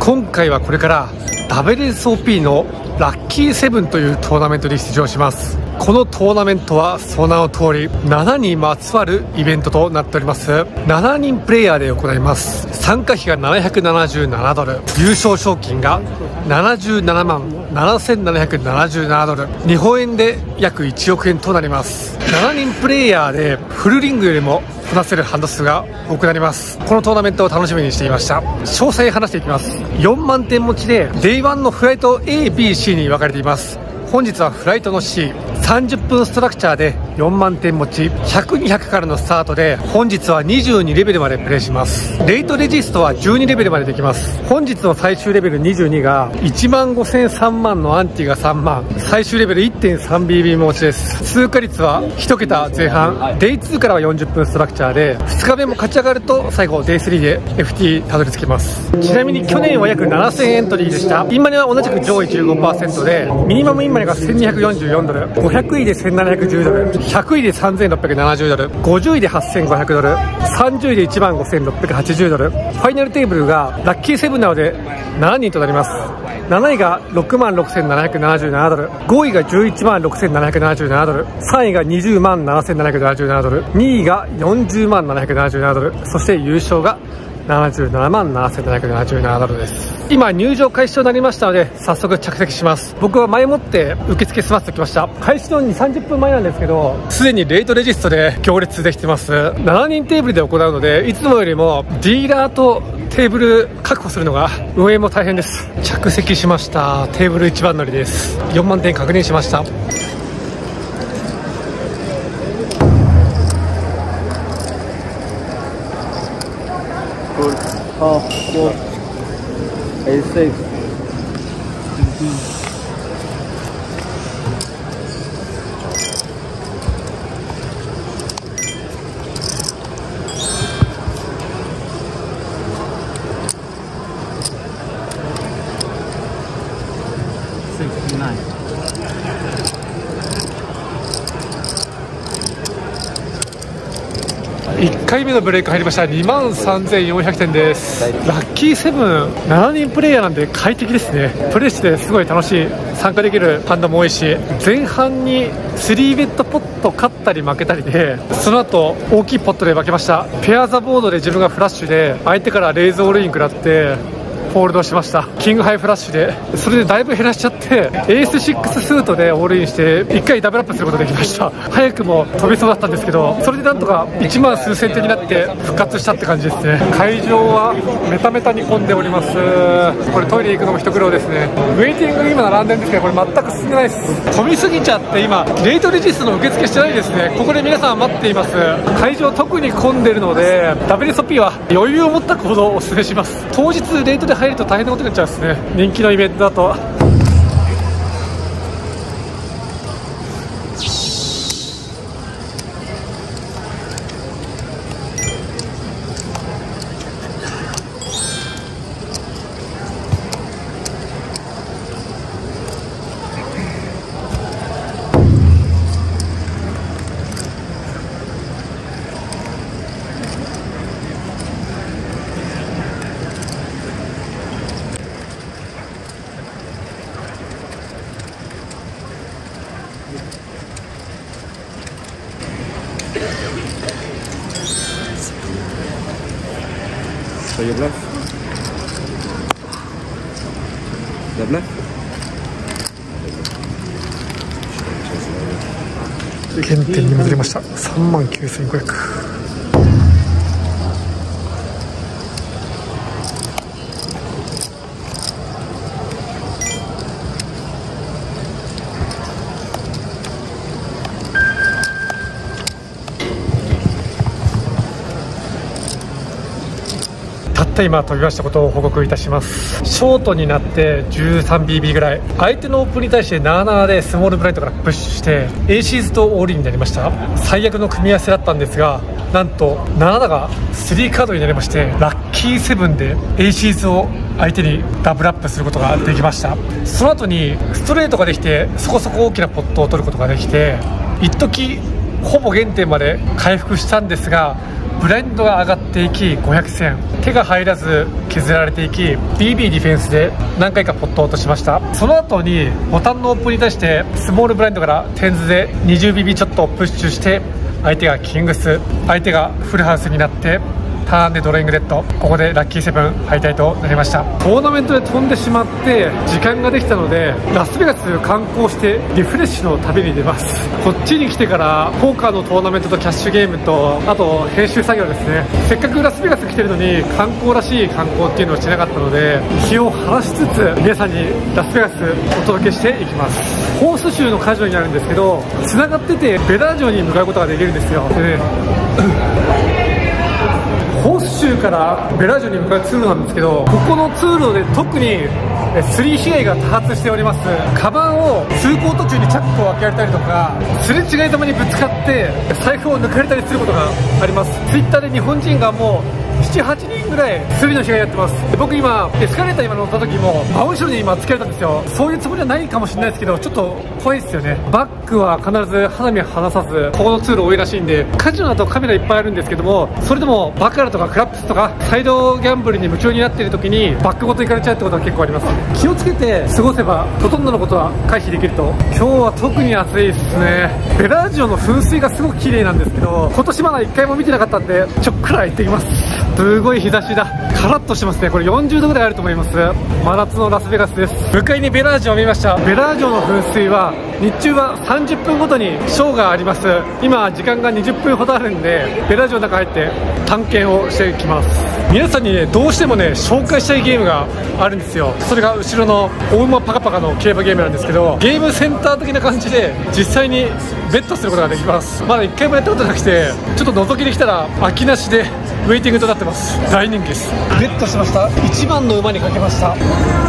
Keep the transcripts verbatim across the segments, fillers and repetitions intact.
今回はこれから ダブリューエスオーピー のラッキーセブンというトーナメントに出場します。このトーナメントはその名の通りななにまつわるイベントとなっております。ななにんプレイヤーで行います。参加費がななひゃくななじゅうななドル、優勝賞金がななじゅうななまんななせんななひゃくななじゅうななドル、日本円で約いちおくえんとなります。ななにんプレイヤーでフルリングよりもこなせるハンド数が多くなります。このトーナメントを楽しみにしていました。詳細話していきます。よんまんてん持ちで デイワン のフライト エービーシー に分かれています。本日はフライトの C、さんじゅっぷんストラクチャーでよんまんてん持ち、ひゃく、にひゃくからのスタートで本日はにじゅうにレベルまでプレイします。レイトレジストはじゅうにレベルまでできます。本日の最終レベルにじゅうにがいちまんごせんさんまんのアンティがさんまん、最終レベル いってんさんビービー 持ちです。通過率はいち桁前半、デイツーからはよんじゅっぷんストラクチャーでふつかめも勝ち上がると最後 デイスリー で エフティー たどり着きます。ちなみに去年は約ななせんエントリーでした。インマネは同じく上位 じゅうごパーセント でミニマムインマネがせんにひゃくよんじゅうよんドル、ごひゃくいでせんななひゃくじゅうドル、ひゃくいでさんぜんろっぴゃくななじゅうドル、ごじゅういではっせんごひゃくドル、さんじゅういでいちまんごせんろっぴゃくはちじゅうドル。ファイナルテーブルがラッキーセブンなのでしちにんとなります。なないがろくまんろくせんななひゃくななじゅうななドル、ごいがじゅういちまんろくせんななひゃくななじゅうななドル、さんいがにじゅうまんななせんななひゃくななじゅうななドル、にいがよんじゅうまんななひゃくななじゅうななドル、そして優勝がななじゅうななまんななせんななひゃくななじゅうななドルです。今入場開始となりましたので早速着席します。僕は前もって受付済ませてきました。開始のにじゅう、さんじゅっぷんまえなんですけど、すでにレイトレジストで行列できてます。ななにんテーブルで行うのでいつもよりもディーラーとテーブル確保するのが運営も大変です。着席しました。テーブルいちばん乗りです。よんまんてん確認しました。 Oh, four, eight, six. Sixty-nine. いっかいめのブレイク入りました。にまんさんぜんよんひゃくてんです。ラッキーセブンななにんプレイヤーなんで快適ですね。プレイしてすごい楽しい、参加できるハンドも多いし、前半にスリーベッドポット勝ったり負けたりで、その後大きいポットで負けました。ペアザボードで自分がフラッシュで相手からレイズオールイン食らってホールドしました。キングハイフラッシュで、それでだいぶ減らしちゃって、エースシックススートでオールインしていっかいダブルアップすることができました。早くも飛びそうだったんですけど、それでなんとかいちまん数千点になって復活したって感じですね。会場はメタメタに混んでおります。これトイレ行くのも一苦労ですね。ウェイティング今並んでるんですけど、これ全く進んでないです。混みすぎちゃって今レイトレジストの受付してないですね。ここで皆さん待っています。会場特に混んでるので ダブリューエスオーピー は余裕を持った行動をお勧めします。当日レイトで入ると大変なことになっちゃうんですね。人気のイベントだと。 So you bluff? The bluff? 原点に戻りました。さんまんきゅうせんごひゃく。たった今飛びましたことを報告いたします。ショートになって じゅうさんビービー ぐらい、相手のオープンに対してななななでスモールブラインドからプッシュしてエーシーズとオールインになりました。最悪の組み合わせだったんですが、なんとななながスリーカードになりまして、ラッキーセブンでエーシーズを相手にダブルアップすることができました。その後にストレートができてそこそこ大きなポットを取ることができて、一時ほぼ原点まで回復したんですが、 ブラインドが上がっていきごひゃくせん、手が入らず削られていき ビービー ディフェンスで何回かポットを落としました。その後にボタンのオープンに対してスモールブラインドからテンズで にじゅうビービー ちょっとプッシュして、相手がキングス、相手がフルハウスになってターンでドローイングレッド、ここでラッキーセブン敗退となりました。トーナメントで飛んでしまって時間ができたので、ラスベガス観光してリフレッシュの旅に出ます。こっちに来てからポーカーのトーナメントとキャッシュゲームと、あと編集作業ですね。せっかくラスベガス来てるのに観光らしい観光っていうのをしなかったので、気を晴らしつつ皆さんにラスベガスお届けしていきます。ホース州のカジノになるんですけど、繋がっててベラージョに向かうことができるんですよ。でねホース州からベラージョに向かう通路なんですけど、ここの通路で特にスリー被害が多発しております。カバンを通行途中にチャックを開けられたりとか、すれ違いざまにぶつかって財布を抜かれたりすることがあります。ツイッターで日本人がもうななはちにんぐらいスリの被害やってます。で僕今エスカレーター今乗った時も真後ろに今突かれたんですよ。そういうつもりはないかもしれないですけど、ちょっと怖いですよね。バックは必ず肌身離さず、ここの通路多いらしいんで、カジノだとカメラいっぱいあるんですけども、それでもバカラとかクラップスとかサイドギャンブルに夢中になっている時にバックごと行かれちゃうってことは結構あります。気をつけて過ごせばほとんどのことは回避できると。今日は特に暑いですね。ベラージョの噴水がすごく綺麗なんですけど、今年まだいっかいも見てなかったんでちょっくら行ってきます。すごい日差しだ。カラッとしてますね。これよんじゅうどぐらいあると思います。真夏のラスベガスです。向かいにベラージョを見ました。ベラージョの噴水は日中はさんじゅっぷんごとにショーがあります。今時間がにじゅっぷんほどあるんで、ベラージョの中入って探検をしていきます。皆さんにね、どうしてもね紹介したいゲームがあるんですよ。それが後ろのお馬パカパカの競馬ゲームなんですけど、ゲームセンター的な感じで実際にベットすることができます。まだいっかいもやったことなくて、ちょっと覗きできたら空きなしでウェイティングとなってます。大人気です。ベットしました。いちばんの馬にかけました。い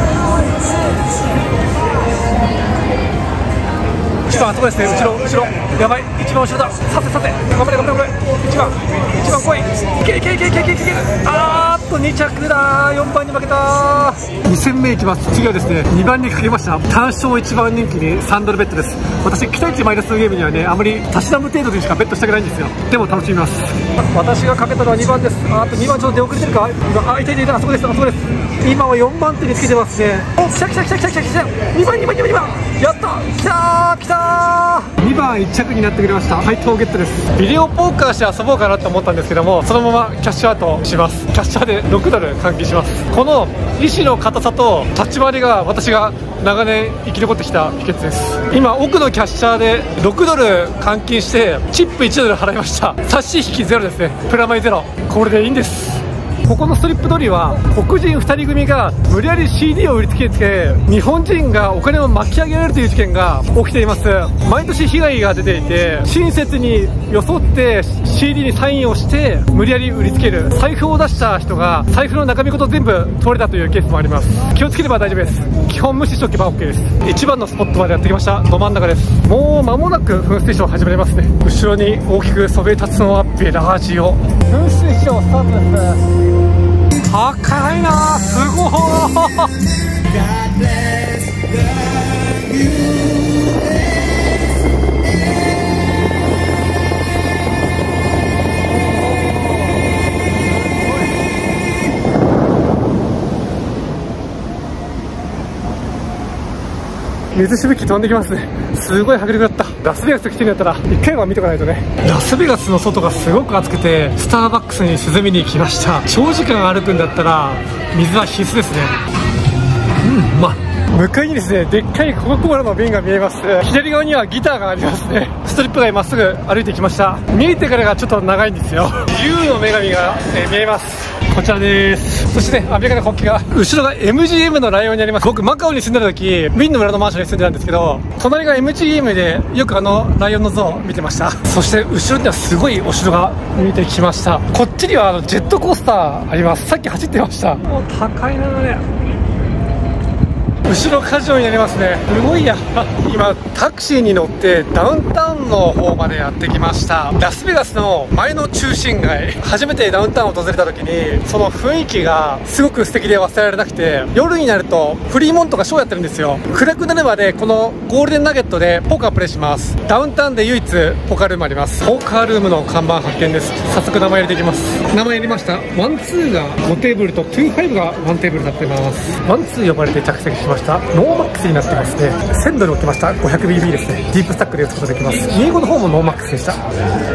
ちばんあそこですね。後ろ後ろやばい、いちばん後ろだ。さてさて頑張れ頑張れ頑張れ。いちばんいちばん来い。いけいけいけいけいけいけ。あーっとに着だ。よんばんに負けた。に戦目いきます。次はですねにばんにかけました。単勝いちばん人気にさんドルベットです。私期待値マイナスのゲームにはねあまりたしなむ程度でしかベットしたくないんですよ。でも楽しみます。私がかけたのはにばんです。あーっとにばんちょっと出遅れてるか。あ、いたいたいた。あそこですあそこです。今はよんばん手につけてますね。お、来た来た来た来た来た来た。にばんにばんにばんにばんやった。来たー来たー。にばんいっ着になってくれました。配当ゲットです。ビデオポーカーして遊ぼうかなと思ったんですけども、そのままキャッシュアウトします。キャッシャーでろくドル換金します。この意志の硬さと立ち回りが私が長年生き残ってきた秘訣です。今奥のキャッシャーでろくドル換金してチップいちドル払いました。差し引きゼロですね。プラマイゼロ。これでいいんです。ここのストリップ通りは黒人ふたり組が無理やり シーディー を売りつけて日本人がお金を巻き上げられるという事件が起きています。毎年被害が出ていて、親切に装って シーディー にサインをして無理やり売りつける。財布を出した人が財布の中身ごと全部取れたというケースもあります。気をつければ大丈夫です。基本無視しておけば OK です。いちばんのスポットまでやってきました。ど真ん中です。もう間もなく噴水ショー始まりますね。後ろに大きくそびえ立つのはベラージオ。噴水ショースタートです。高いな、すごー。水しぶき飛んできますね。すごい迫力だった。ラスベガス来てるんだったら一回は見とかないとね。ラスベガスの外がすごく暑くてスターバックスに涼みに来ました。長時間歩くんだったら水は必須ですね。うん、まあ向かいにですねでっかいコカ・コーラの瓶が見えます。左側にはギターがありますね。ストリップ街まっすぐ歩いてきました。見えてからがちょっと長いんですよ。自由の女神が、えー、見えます。こちらです。そしてねアメリカの国旗が、後ろが エムジーエム のライオンにあります。僕マカオに住んでた時ウィンの村のマンションに住んでたんですけど、隣が エムジーエム でよくあのライオンの像を見てました。そして後ろにはすごいお城が見えてきました。こっちにはあのジェットコースターあります。さっき走ってました。もう高いなね。 後ろ舵上になりますね。すごいや。今タクシーに乗ってダウンタウンの方までやってきました。ラスベガスの前の中心街、初めてダウンタウンを訪れた時にその雰囲気がすごく素敵で忘れられなくて、夜になるとフリーモントがショーやってるんですよ。暗くなるまでこのゴールデンナゲットでポーカープレイします。ダウンタウンで唯一ポーカールームあります。ポーカールームの看板発見です。早速名前入れていきます。名前入れました。ワンツーがごテーブルとツーファイブがワンテーブルになっています。ワンツー呼ばれて着席しました。ノーマックスになってますね。せんドル置きました。 ごひゃくビービー ですね。ディープスタックで打つことができます。英語の方もノーマックスでした。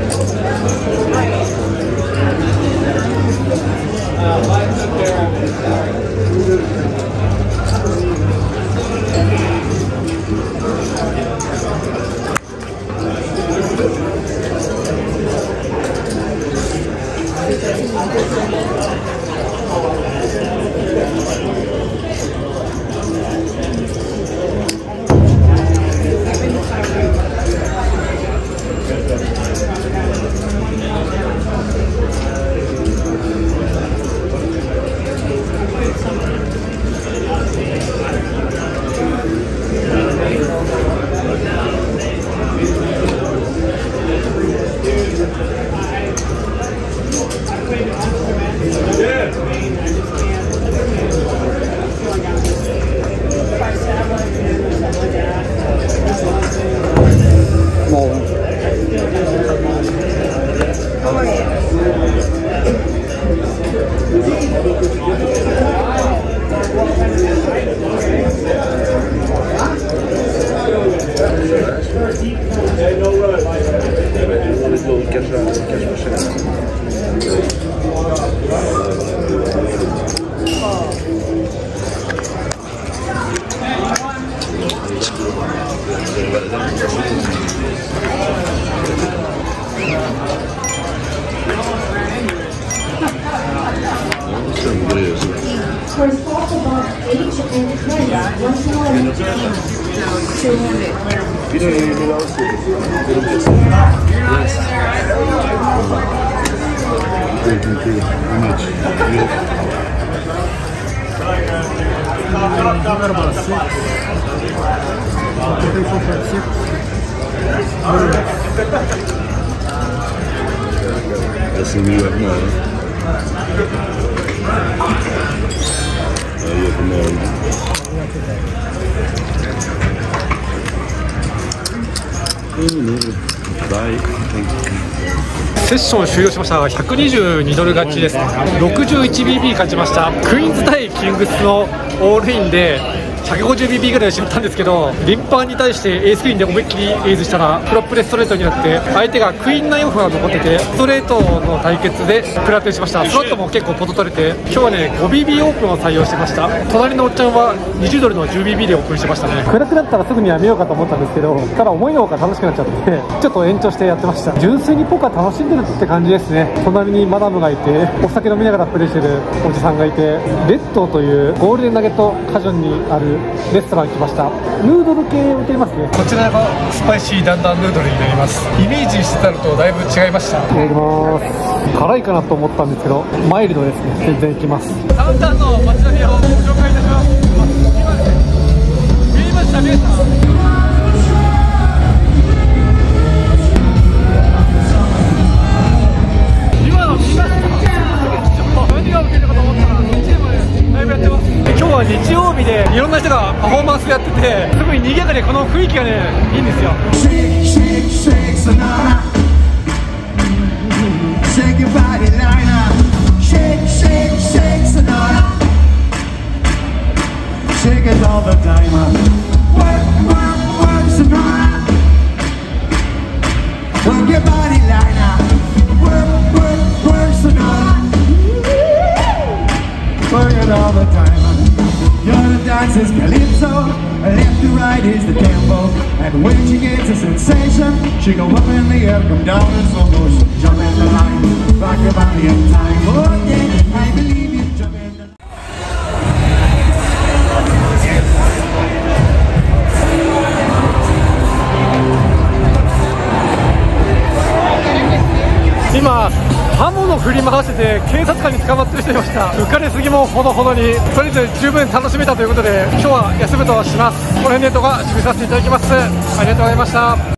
Assim me leva uma hora. Aí eu vou セッション終了しましたがひゃくにじゅうにドル勝ちですね。 ろくじゅういちビービー 勝ちました。クイーンズ対キングスのオールインでひゃくごじゅうビービー ぐらいで絞ったんですけど、リンパーに対してエースクイーンで思いっきりエーズしたらフロップでストレートになって、相手がクイーンナインオフが残っててストレートの対決でクラッテンしました。スロットも結構ポト取れて、今日はね ごビービー オープンを採用してました。隣のおっちゃんはにじゅうドルの じゅうビービー でオープンしてましたね。暗くなったらすぐにやめようかと思ったんですけど、ただ思いのほか楽しくなっちゃってちょっと延長してやってました。純粋にポカ楽しんでるって感じですね。隣にマダムがいて、お酒飲みながらプレイしてるおじさんがいて、レッドというゴールデンナゲットカジョンにあるレストラン来ました。ヌードル系を置いていますね。こちらがスパイシーダンダンヌードルになります。イメージしてたのとだいぶ違いました。いただきます。辛いかなと思ったんですけどマイルドですね。全然いきます。ダウンタウンの街並みをご紹介いたします。見えました、見えた。今日は日曜日でいろんな人がパフォーマンスやってて、すごい賑やかでこの雰囲気がねいいんですよ。 Dances calypso, left to right is the tempo, and when she gets a sensation, she go up in the air, come down in slow motion, jump in the line, rock your body in time. Oh yeah, I believe you, jump in the line. 今ハモの振り回してて警察官に捕まってる人いました。浮かれすぎもほどほどに、とりあえず十分楽しめたということで今日は休むとします。この辺で動画締めさせていただきます。ありがとうございました。